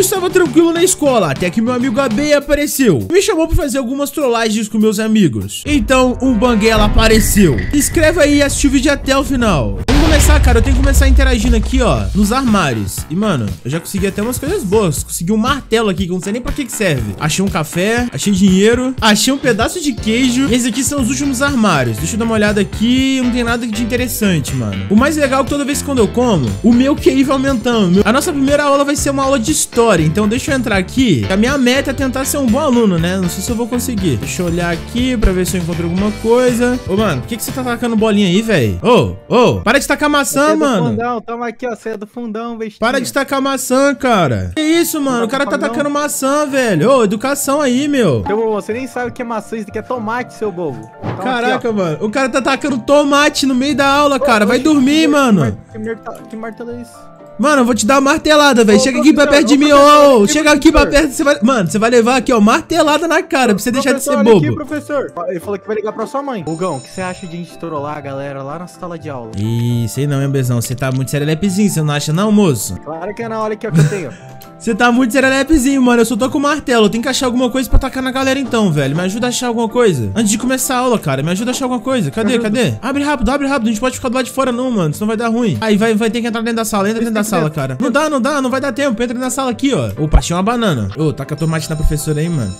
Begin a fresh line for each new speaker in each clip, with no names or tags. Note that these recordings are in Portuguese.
estava tranquilo na escola, até que meu amigo AB apareceu. Me chamou pra fazer algumas trollagens com meus amigos. Então, um banguela apareceu. Escreve aí e assiste o vídeo até o final. Vamos começar, cara. Eu tenho que começar interagindo aqui, ó, nos armários. E, mano, eu já consegui até umas coisas boas. Consegui um martelo aqui, que eu não sei nem pra que serve. Achei um café, achei dinheiro, achei um pedaço de queijo. E esses aqui são os últimos armários. Deixa eu dar uma olhada aqui. Não tem nada de interessante, mano. O mais legal é que toda vez que quando eu como, o meu QI vai aumentando. A nossa primeira aula vai ser uma aula de história. Então deixa eu entrar aqui. A minha meta é tentar ser um bom aluno, né? Não sei se eu vou conseguir. Deixa eu olhar aqui pra ver se eu encontro alguma coisa. Ô, mano, por que você tá tacando bolinha aí, velho? Ô, para de tacar maçã, mano.
Fundão, toma aqui, ó. Você é do fundão, bestinha.
Para de tacar maçã, cara. Que isso, mano? O cara tá tacando maçã, velho. Ô, educação aí, meu.
Você nem sabe o que é maçã, isso aqui é tomate, seu bobo. Então,
caraca,
aqui,
mano. O cara tá tacando tomate no meio da aula, cara. Vai dormir, mano.
Que martelo é isso?
Mano, eu vou te dar uma martelada, velho. Chega aqui pra perto de mim, ô. Chega aqui pra perto, você vai... Mano, você vai levar aqui, ó, martelada na cara, pra você deixar de ser bobo.
Aqui, professor. Ele falou que vai ligar pra sua mãe. Hugão, o que você acha de a gente trollar a galera lá na sala de aula?
Ih, sei não, hein, Bezão. Você tá muito serelepezinho, você não acha não, moço?
Claro que é, na hora que eu tenho.
Você tá muito serelepezinho, mano. Eu só tô com o martelo. Eu tenho que achar alguma coisa pra tacar na galera então, velho. Me ajuda a achar alguma coisa. Antes de começar a aula, cara. Me ajuda a achar alguma coisa. Cadê? Abre rápido, abre rápido. A gente pode ficar do lado de fora não, mano. Senão vai dar ruim. Aí vai ter que entrar dentro da sala. Entra dentro da sala, cara. Não dá. Não vai dar tempo. Entra dentro da sala aqui, ó. Opa, achei uma banana. Ô, taca tomate na professora aí, mano.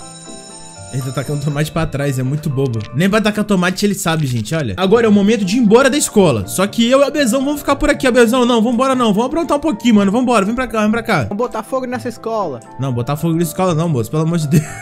Ele tá tacando tomate pra trás, é muito bobo. Nem pra tacar tomate ele sabe, gente, olha. Agora é o momento de ir embora da escola. Só que eu e a Bezão vamos ficar por aqui. A Bezão, não, vambora não. Vamos aprontar um pouquinho, mano. Vambora, vem pra cá, vem pra cá.
Vamos botar fogo nessa escola.
Não, botar fogo na escola não, moço. Pelo amor de Deus.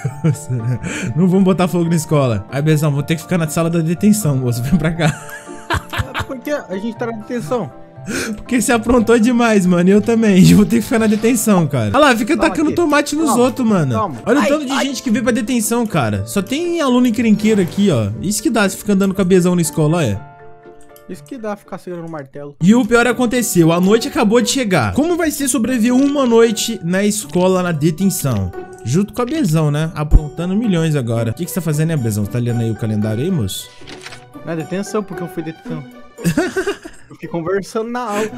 Não vamos botar fogo na escola. Aí, Bezão, vou ter que ficar na sala da detenção, moço. Vem pra cá.
Por que a gente tá na detenção?
Porque você aprontou demais, mano. E eu também. Eu vou ter que ficar na detenção, cara. Olha lá, fica tacando tomate nos outros, mano. Olha o tanto de gente que veio pra detenção, cara. Só tem aluno encrenqueiro aqui, ó. Isso que dá, se fica andando com a Bezão na escola, olha.
Isso que dá ficar segurando o martelo.
E o pior aconteceu, a noite acabou de chegar. Como vai ser sobreviver uma noite na escola, na detenção? Junto com a Bezão, né? Aprontando milhões agora. O que você tá fazendo, né, Bezão? Você tá lendo aí o calendário aí, moço?
Na detenção, porque eu fui detenção. Eu fiquei conversando na aula.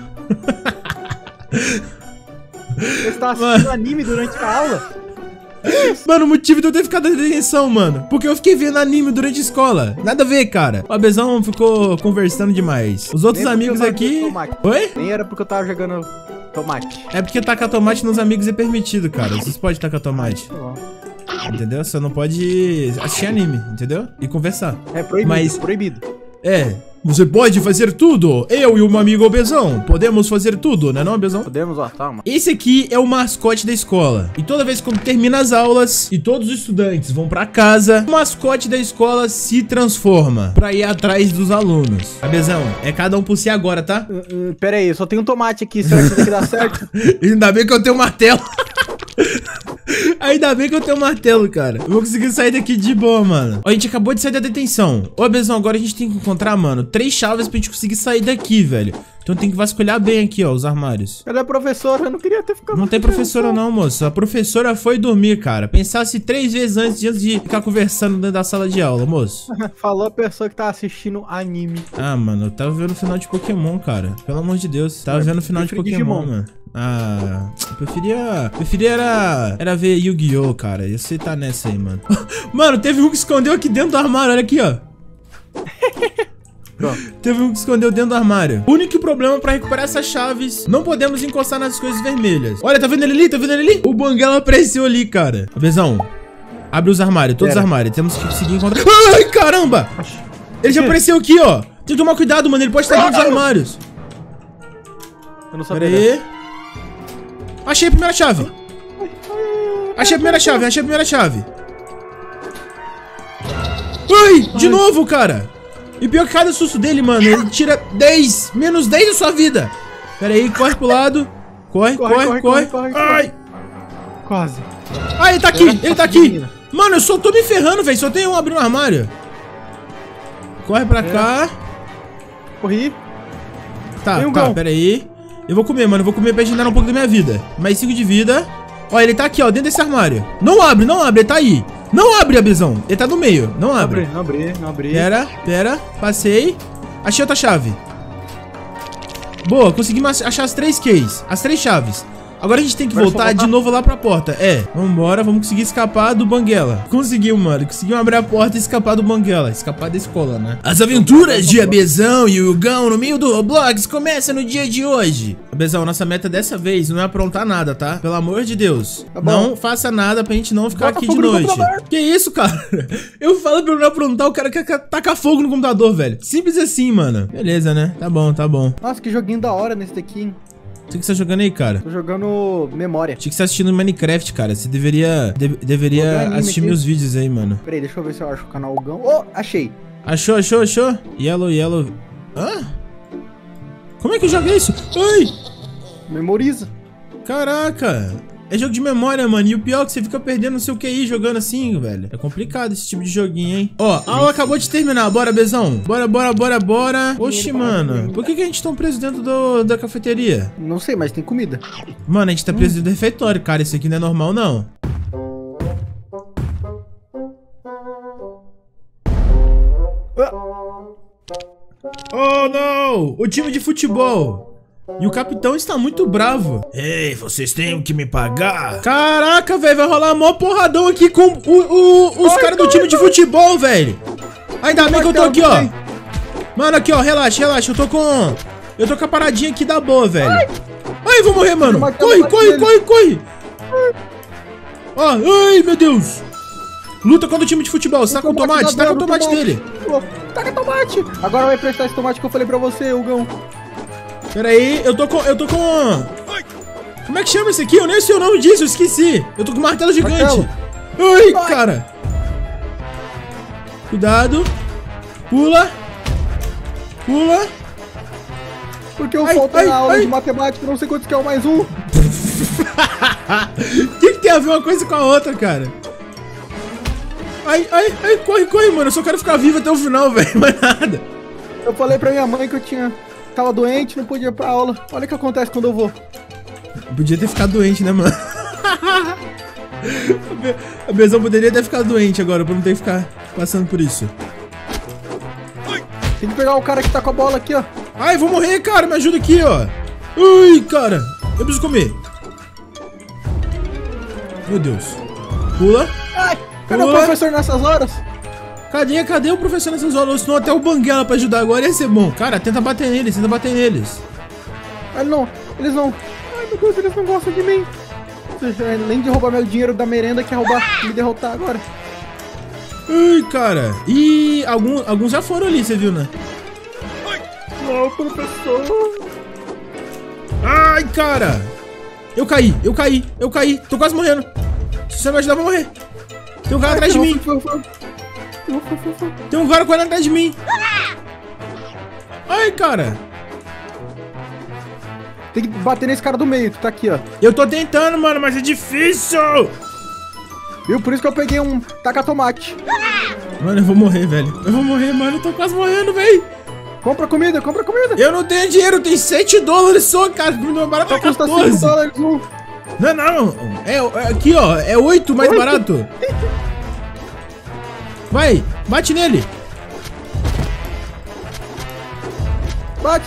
Você tá assistindo anime durante a aula?
Mano, o motivo de eu ter ficado na detenção, mano, porque eu fiquei vendo anime durante a escola. Nada a ver, cara. O Abezão ficou conversando demais. Os outros amigos aqui... Oi?
Nem era porque eu tava jogando tomate.
É porque tacar tomate nos amigos é permitido, cara. Vocês podem tacar tomate. Entendeu? Você não pode assistir anime, entendeu? E conversar.
É proibido, mas... proibido.
É, você pode fazer tudo. Eu e o meu amigo Bezão podemos fazer tudo, né não, Bezão?
Podemos, ó, tá, mano.
Esse aqui é o mascote da escola. E toda vez que termina as aulas e todos os estudantes vão pra casa, o mascote da escola se transforma pra ir atrás dos alunos. Bezão, é cada um por si agora, tá?
Pera aí, eu só tenho um tomate aqui. Será que isso aqui dá certo?
Ainda bem que eu tenho um martelo. Ainda bem que eu tenho um martelo, cara. Eu vou conseguir sair daqui de boa, mano. Ó, a gente acabou de sair da detenção. Ô, Bezão, agora a gente tem que encontrar, mano, 3 chaves pra gente conseguir sair daqui, velho. Então tem que vasculhar bem aqui, ó, os armários.
Cadê a professora? Eu não queria ter ficado...
Não tem professora não, moço. A professora foi dormir, cara. Pensasse 3 vezes antes de ficar conversando dentro da sala de aula, moço.
Falou a pessoa que tá assistindo anime.
Ah, mano, eu tava vendo o final de Pokémon, cara. Pelo amor de Deus. Tava vendo o final de Pokémon, mano. Ah, preferia era ver Yu-Gi-Oh, cara. Ia aceitar nessa aí, mano. Mano, teve um que escondeu aqui dentro do armário, olha aqui, ó. Teve um que escondeu dentro do armário. O único problema pra recuperar essas chaves, não podemos encostar nas coisas vermelhas. Olha, tá vendo ele ali? Tá vendo ele ali? O banguela apareceu ali, cara. Bezão, abre os armários, todos os armários. Temos que conseguir encontrar... Ai, caramba! Ele já apareceu aqui, ó. Tem que tomar cuidado, mano. Ele pode estar dentro dos armários.
Eu não sabia.
Pera aí. Achei a primeira chave. Achei a primeira chave, achei a primeira chave. Ai, de novo, cara. E pior que cada susto dele, mano, ele tira 10, menos 10 da sua vida. Pera aí, corre pro lado. Corre. Ai.
Quase.
Ah, ele tá aqui, ele tá aqui. Mano, eu só tô me ferrando, velho. Só tem um abrindo o armário. Corre pra cá.
Corri.
Tá, pera aí. Eu vou comer, mano. Eu vou comer pra regenerar um pouco da minha vida. Mais 5 de vida. Ó, ele tá aqui, ó, dentro desse armário. Não abre, ele tá aí. Não abre, Abezão. Ele tá no meio. Não abre.
Não abri.
Pera. Passei. Achei outra chave. Boa, conseguimos achar as 3 keys. As 3 chaves. Agora a gente tem que
Agora
voltar de novo lá pra porta. É, vambora, vamos conseguir escapar do Banguela. Conseguimos, mano. Conseguimos abrir a porta e escapar do Banguela. Escapar da escola, né? As aventuras de Abezão e o Gão no meio do Roblox começam no dia de hoje. Abezão, nossa meta dessa vez não é aprontar nada, tá? Pelo amor de Deus.
Tá bom.
Não faça nada pra gente não ficar
Bota
aqui
fogo
de
no
noite.
computador.
Que isso, cara? Eu falo pra eu não aprontar, o cara quer tacar fogo no computador, velho. Simples assim, mano. Beleza, né? Tá bom, tá bom.
Nossa, que joguinho da hora nesse daqui, hein?
O que você tá jogando aí, cara?
Tô jogando Memória.
Tinha que estar assistindo Minecraft, cara. Você deveria
Jogar anime
assistir
aqui.
meus vídeos aí, mano.
Peraí, deixa eu ver se eu acho o canal Gão. Oh, achei.
Achou? Yellow. Hã? Como é que joga isso? Ai!
Memoriza.
Caraca! É jogo de memória, mano. E o pior é que você fica perdendo não sei o que aí jogando assim, velho. É complicado esse tipo de joguinho, hein? Ó, a aula acabou de terminar. Bora, Bezão. Bora. Oxi, mano. Por que a gente tá preso dentro da cafeteria?
Não sei, mas tem comida.
Mano, a gente tá preso dentro do refeitório, cara. Isso aqui não é normal, não. Oh, não! O time de futebol! E o capitão está muito bravo. Ei, vocês têm que me pagar. Caraca, velho, vai rolar mó porradão aqui com os caras do time de futebol, velho. Ainda bem que eu tô aqui, ó. Mano, aqui, ó, relaxa. Eu tô com a paradinha aqui da boa, velho. Ai, vou morrer, mano. Corre. Ó, ai, meu Deus. Luta contra o time de futebol. Você tá com tomate? Tá com o tomate dele.
Taca tomate. Agora vai prestar esse tomate que eu falei pra você, Hugão.
Pera aí, eu tô com... Como é que chama esse aqui? Eu nem sei o nome disso, eu esqueci. Eu tô com um martelo gigante.
Martelo.
Ai, cara. Cuidado. Pula.
Porque eu faltei na aula de matemática, não sei quantos que é o mais um.
O que tem a ver uma coisa com a outra, cara? Ai, corre, mano. Eu só quero ficar vivo até o final, velho. Mais nada.
Eu falei pra minha mãe que eu tava doente, não podia ir pra aula. Olha o que acontece quando eu vou.
Podia ter ficado doente, né, mano? A Bezão poderia ter ficado doente agora, pra não ter que ficar passando por isso.
Tem que pegar o cara que tá com a bola aqui, ó.
Ai, vou morrer, cara. Me ajuda aqui, ó. Ai, cara. Eu preciso comer. Meu Deus. Pula.
Ai, cadê o professor nessas horas?
Cadê o professor nessas horas? Senão até o Banguela pra ajudar agora ia ser bom. Cara, tenta bater neles.
Eles não. Ai, meu Deus, eles não gostam de mim. Além de roubar meu dinheiro da merenda, quer roubar, me derrotar agora.
Ai, cara. E alguns já foram ali, você viu, né?
Não, professor.
Ai, cara. Eu caí. Tô quase morrendo. Se você não me ajudar, eu vou morrer. Tem um cara atrás de mim. Tem um cara correndo atrás de mim. Ai, cara.
Tem que bater nesse cara do meio, que tá aqui, ó.
Eu tô tentando, mano, mas é difícil.
Viu? Por isso que eu peguei um taca-tomate.
Mano, eu vou morrer, velho. Eu tô quase morrendo, velho.
Compra comida.
Eu não tenho dinheiro, tem $7 só, cara. Comida mais barata é
Custa
14.
$5 um.
Não. É aqui, ó. É 8 mais barato. Vai, bate nele.
Bate.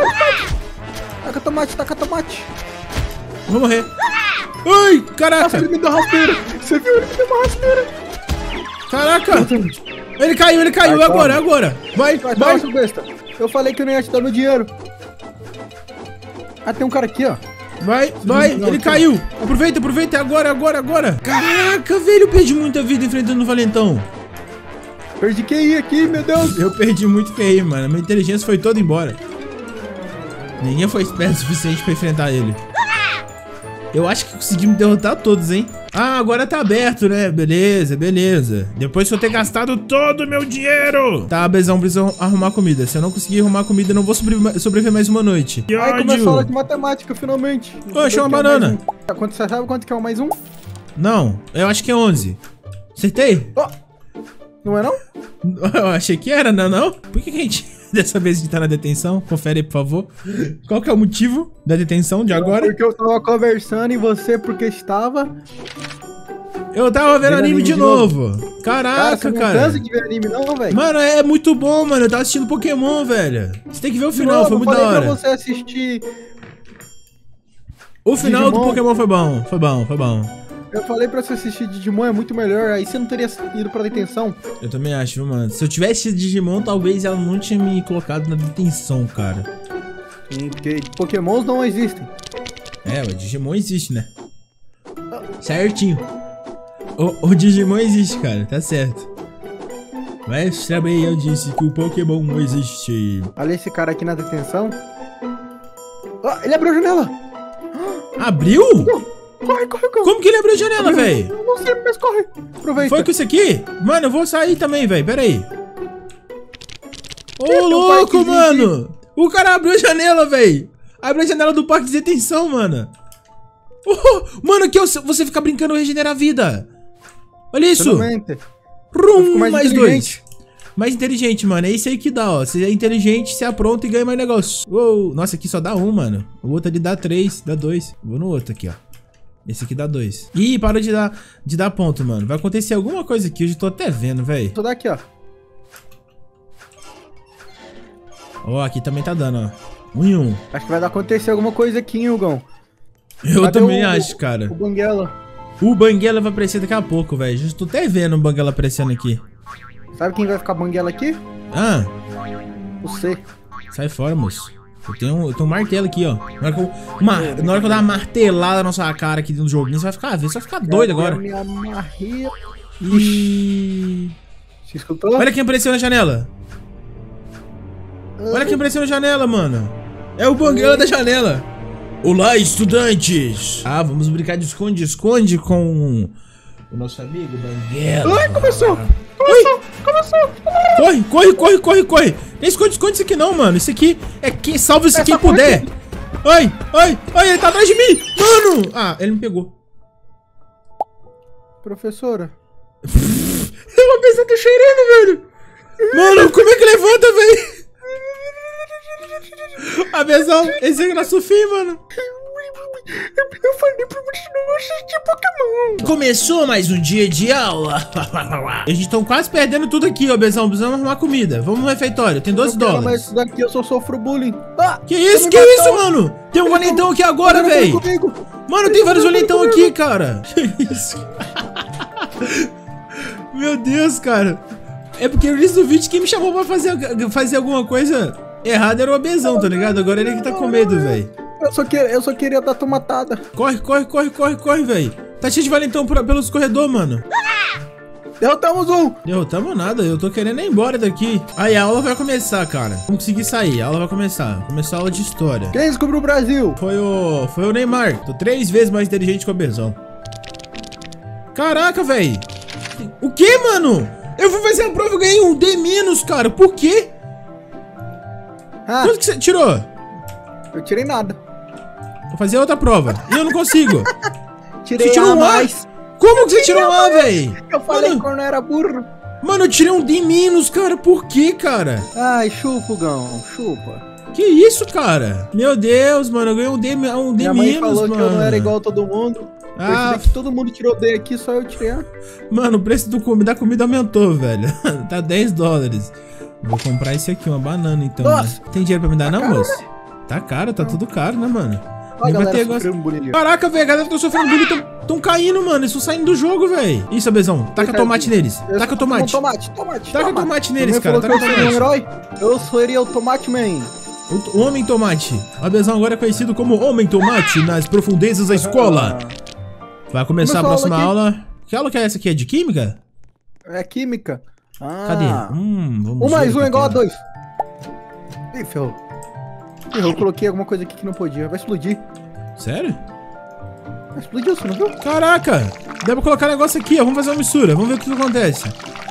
Taca tomate.
Vou morrer. Ai, caraca.
Nossa, ele me deu rasteira. Você viu? Ele me deu uma rasteira.
Caraca. Ele caiu. Agora. Vai.
Seu besta. Eu falei que eu não ia te dar meu dinheiro. Ah, tem um cara aqui, ó.
Vai. Ele caiu. Aproveita. Agora. Caraca, velho. Eu perdi muita vida enfrentando o Valentão.
Perdi QI aqui, meu Deus.
Eu perdi muito QI, mano. Minha inteligência foi toda embora. Ninguém foi esperto o suficiente pra enfrentar ele. Eu acho que conseguimos derrotar todos, hein? Ah, agora tá aberto, né? Beleza. Depois que eu ter gastado todo o meu dinheiro. Tá, Bezão, precisa arrumar comida. Se eu não conseguir arrumar comida, eu não vou sobreviver mais uma noite. Que
ódio. Ai, começou a aula de matemática, finalmente.
Ô, achei uma banana.
Você sabe quanto que é o mais um?
Não, eu acho que é 11. Acertei?
Oh, não é não?
Eu achei que era, não? Por que a gente... Dessa vez a gente tá na detenção? Confere aí, por favor. Qual que é o motivo da detenção de agora?
Porque eu tava conversando e você porque estava...
Eu tava vendo anime de novo. Caraca,
cara. Não cansa de ver anime não, velho?
Mano, é muito bom, mano. Eu tava assistindo Pokémon, velho. Você tem que ver o final, foi muito da hora.
Pra você assistir...
O final
Digimon.
do Pokémon foi bom. Foi bom, foi bom.
Eu falei pra você assistir Digimon, é muito melhor. Aí você não teria ido pra detenção.
Eu também acho, viu, mano? Se eu tivesse Digimon, talvez ela não tinha me colocado na detenção, cara.
Porque Pokémons não existem.
É, o Digimon existe, né? Certinho. O Digimon existe, cara, tá certo. Mas também eu disse que o Pokémon não existe.
Olha esse cara aqui na detenção. Ah, ele abriu a janela.
Abriu?
Corre, corre, corre.
Como que ele abriu a janela, velho?
Eu não sei, mas corre. Aproveita.
Foi com isso aqui? Mano, eu vou sair também, velho. Pera aí. Ô,
Esse é o
louco,
parquezinho.
mano. O cara abriu a janela, velho. Abriu a janela do parque de detenção, mano. Oh, mano, aqui você fica brincando regenerar a vida. Olha isso. Mais dois. Mais inteligente, mano. É isso aí que dá, ó. Você é inteligente, você apronta e ganha mais negócio. Uou. Nossa, aqui só dá um, mano. O outro ali dá 3, dá 2. Vou no outro aqui, ó. Esse aqui dá 2. Ih, parou de dar ponto, mano. Vai acontecer alguma coisa aqui. Hoje eu tô até vendo, velho.
Tô daqui, ó.
Ó, aqui também tá dando, ó. 1 em 1.
Acho que vai acontecer alguma coisa aqui, hein, Hugão.
Eu
Cadê
também acho, cara.
O Banguela.
O Banguela vai aparecer daqui a pouco, velho. Já tô até vendo o Banguela aparecendo aqui.
Sabe quem vai ficar Banguela aqui?
Ah,
Você.
sai fora, moço. Eu tenho um martelo aqui, ó. Na hora que eu dar uma martelada na sua cara aqui dentro do joguinho, você vai ficar doido agora.
Me amarrei.
Ixi.
Você escutou?
Olha quem apareceu na janela. Olha quem apareceu na janela, mano. É o Banguela da janela. Olá, estudantes. Ah, vamos brincar de esconde-esconde com o nosso amigo Banguela.
Ai, começou.
Corre. Nem esconde isso aqui não, mano. Isso aqui é que salva se quem puder. Ai, ele tá atrás de mim. Mano. Ah, ele me pegou.
Professora.
Eu pensei que tô cheirando, velho. Mano, como é que levanta, velho? A Bezão, esse aqui é o nosso fim, mano.
Eu falei pra você não assistir Pokémon.
Começou mais um dia de aula. A gente tá quase perdendo tudo aqui, ó, Bezão. Precisamos arrumar comida. Vamos no refeitório, tem 12 dólares.
Mas isso daqui eu só sofro bullying. Ah,
Que isso, mano? Tem um valentão aqui agora, velho. Mano, tem vários valentão aqui, cara. Que isso? Meu Deus, cara. É porque no início do vídeo quem me chamou pra fazer alguma coisa errada era o Bezão, tá ligado? Agora ele que tá com medo, velho.
Eu só queria dar tomatada.
Corre, velho. Tá cheio de valentão pelos corredores, mano.
Derrotamos um.
Derrotamos nada, eu tô querendo ir embora daqui. Aí a aula vai começar, cara. Vamos conseguir sair, a aula vai começar. Começou a aula de história.
Quem descobriu o Brasil?
Foi o Neymar. Tô 3 vezes mais inteligente que o Bezão. Caraca, velho. O que, mano? Eu fui fazer a prova e ganhei um D-, cara. Por quê?
Ah,
Quanto que você tirou?
eu tirei nada.
Vou fazer outra prova. E eu não consigo.
Tirei
Você tirou
A
um A?
mais.
Como que você tirou um A, velho?
Eu falei
Mano,
que eu não era burro.
Mano, eu tirei um D-, cara. Por quê, cara?
Ai, chupa, Gão. Chupa.
Que isso, cara? Meu Deus, mano. Eu ganhei um D-,
Minha mãe falou
mano.
que eu não era igual a todo mundo.
Ah,
Percebi que todo mundo tirou D aqui, só eu tirei A.
mano, o preço da comida aumentou, velho. Tá 10 dólares. Vou comprar esse aqui, uma banana, então.
Nossa.
Né? Tem dinheiro pra me dar, não,
caro,
moço? Tá caro, tá tudo caro, né, mano?
Olha a
Nem vai
galera
ter gosto.
sofrendo bullying ali.
Caraca, velho, a galera que tá sofrendo bullying tão caindo, mano. Eles estão saindo do jogo, velho. Isso, Bezão. Taca tomate neles. Taca tomate.
Tomate.
Taca tomate neles, cara.
Taca
Taca
tomate. Um
tomate.
herói. Eu seria o Tomate Man.
O Homem Tomate. A Bezão agora é conhecido como Homem Tomate nas profundezas da escola. Vai começar a próxima aula. Que aula que é essa aqui? É de química?
É química. Ah.
Cadê? Vamos
1 mais
ver
1 é igual a
aqui,
2. Ih, ferrou. Eu coloquei alguma coisa aqui que não podia. Vai explodir.
Sério?
Explodiu, você não viu?
Caraca! Dá pra colocar negócio aqui, ó. Vamos fazer uma mistura. Vamos ver o que acontece.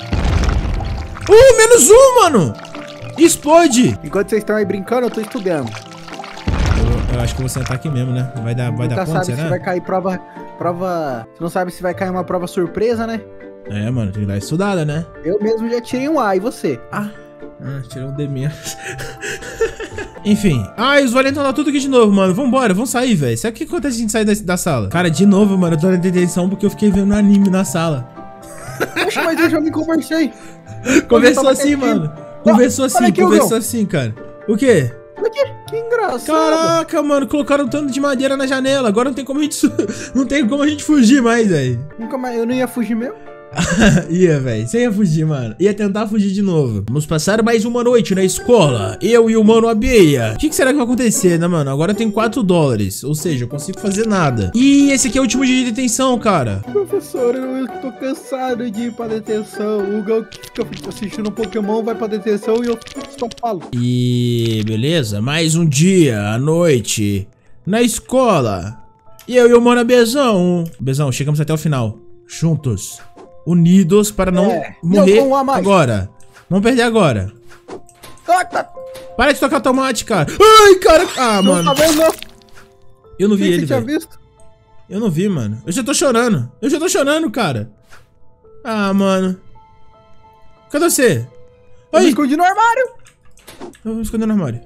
Menos 1, mano! Explode!
Enquanto vocês estão aí brincando, eu tô estudando.
Eu acho que eu vou sentar aqui mesmo, né? Vai dar
Nunca
ponto,
sabe
será?
se vai cair prova... Você não sabe se vai cair uma prova surpresa, né?
É, mano, tem que dar estudada, né?
Eu mesmo já tirei um A, e você?
Tirei um D-. Enfim. E os valentes estão tudo aqui de novo, mano. Vambora, vamos sair, velho. Sabe o que acontece se a gente sair da sala? Cara, de novo, mano, eu tô na detenção porque eu fiquei vendo anime na sala.
Poxa, mas eu já me conversei.
Conversou assim, mano. Conversou assim, cara. O quê?
Olha aqui, que engraçado.
Caraca, mano, colocaram um tanto de madeira na janela. Agora não tem como a gente, não tem como a gente fugir mais, velho.
Nunca mais, eu não ia fugir mesmo.
Ia, velho. Você ia fugir, mano. Ia tentar fugir de novo. Vamos passar mais uma noite na escola. Eu e o mano Abeia. O que será que vai acontecer, né, mano? Agora eu tenho 4 dólares. Ou seja, eu consigo fazer nada. E esse aqui é o último dia de detenção, cara.
Professor, eu tô cansado de ir pra detenção. O Gão que fica assistindo um Pokémon vai pra detenção e eu fico em São Paulo.
E beleza, mais um dia à noite na escola. E eu e o mano Bezão. Bezão, chegamos até o final. Juntos. Unidos para não morrer agora. Vamos perder agora. Para de tocar tomate, cara. Ai, cara. Ah,
não,
mano.
Tá vendo, não?
Eu não vi ele,
velho.
Visto? Eu não vi, mano. Eu já tô chorando. Eu já tô chorando, cara. Ah, mano. Cadê você?
Eu me escondi no armário.
Eu vou esconder no armário.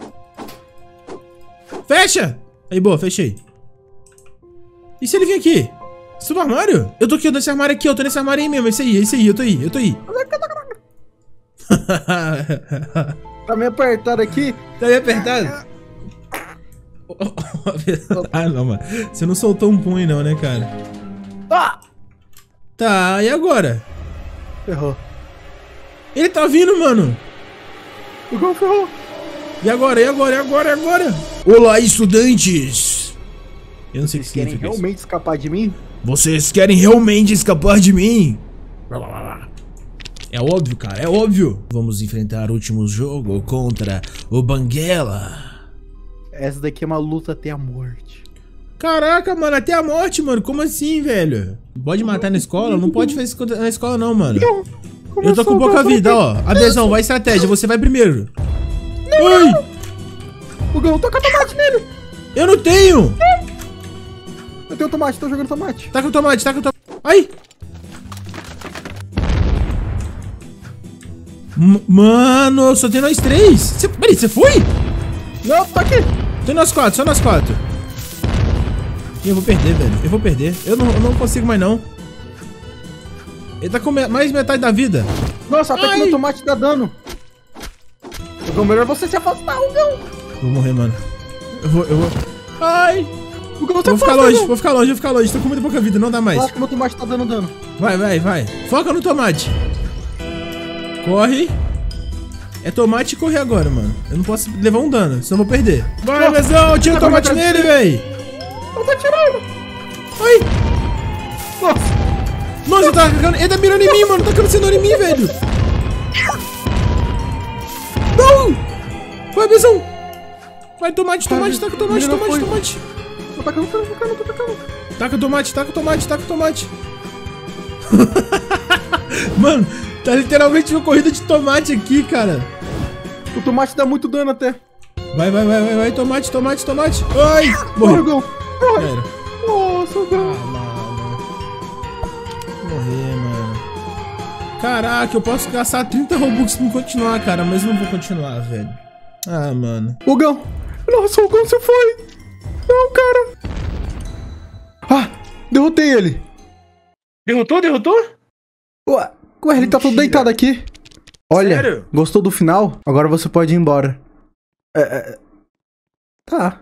Fecha! Aí, boa, fechei. E se ele vir aqui? Isso no armário? Eu tô aqui, nesse armário aqui, eu tô nesse armário aí mesmo. Esse aí, eu tô aí.
Tá meio apertado aqui.
Tá meio apertado? Ah, não, mano. Você não soltou um punho não, né, cara? Tá, e agora?
Ferrou.
Ele tá vindo, mano.
O Gão ferrou.
E agora? Olá, estudantes. Eu não sei o que
Querem
significa isso.
realmente escapar de mim?
Vocês querem realmente escapar de mim? É óbvio, cara, é óbvio. Vamos enfrentar o último jogo contra o Banguela.
Essa daqui é uma luta até a morte.
Caraca, mano, até a morte, mano. Como assim, velho? Pode matar na escola? Não pode fazer isso na escola, não, mano. Eu tô com pouca vida, ó. Adesão, vai estratégia. Você vai primeiro. Ai!
O Gão, toca tomate nele.
Eu não tenho!
Eu tenho tomate, tô jogando tomate.
Taca o tomate. Ai! Mano, só tem nós 3. Peraí, você foi?
Não, tá aqui.
Tem nós 4, só nós 4. Eu vou perder, velho. Eu não consigo mais, não. Ele tá com mais metade da vida.
Nossa, até que meu tomate dá dano. O Gão, melhor você se afastar, o Gão.
Vou morrer, mano. Eu vou. Ai!
O Gão
Vou ficar longe. Tô com muita pouca vida, não dá mais.
Eu acho que meu tomate tá dando dano.
Vai. Foca no tomate. Corre. É tomate e correr agora, mano. Eu não posso levar um dano, senão eu vou perder. Vai, Bezão, tira o tomate nele, véi.
Eu tô tirando.
Ai. Nossa, ele tá mirando em mim, mano. Tá tacando cenoura em mim, velho. Não. Vai, Bezão. Vai, tomate. Taca o tomate.
Tô tacando.
Taca o tomate. Mano, tá literalmente uma corrida de tomate aqui, cara.
O tomate dá muito dano até.
Vai, tomate. Ai, morreu.
Gão.
Pera.
Nossa, Gão.
Morrer, mano. Caraca, eu posso gastar 30 Robux pra continuar, cara, mas não vou continuar, velho. Ah, mano.
O Gão. Nossa, o Gão, você foi. Não, cara. Ah, derrotei ele.
Derrotou?
Ué, ele tá todo deitado aqui. Olha,
sério?
Gostou do final? Agora você pode ir embora. Tá.